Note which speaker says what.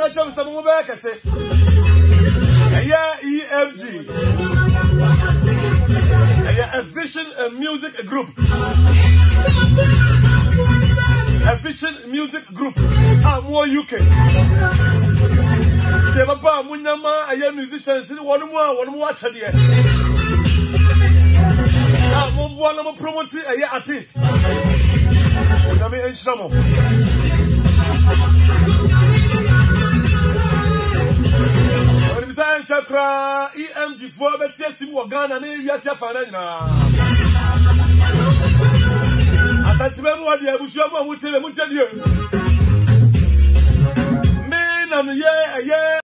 Speaker 1: jump some more back. I say, yeah, EMG. A vision music group. A vision music group. More UK. Papa Munyama, I am musicians. One more watch here. One more promoting a year artist. I mean, some Chakra, EMG for the CSM Ghana, and you are Japanina. And that's when what you have to tell you. Men and yeah.